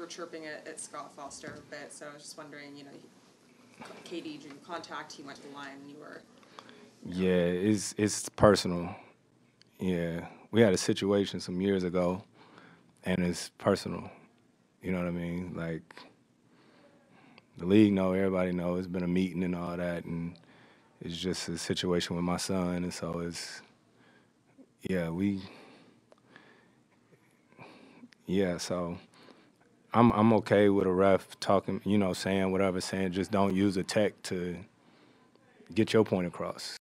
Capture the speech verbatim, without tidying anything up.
chirping at, at Scott Foster a bit, so I was just wondering, you know, K D drew contact, he went to the line, and you were. You know. Yeah, it's it's personal. Yeah, we had a situation some years ago, and it's personal. You know what I mean? Like the league know, everybody know. It's been a meeting and all that, and it's just a situation with my son, and so it's yeah we yeah so. I'm I'm okay with a ref talking, you know, saying whatever, saying just don't use a tech to get your point across.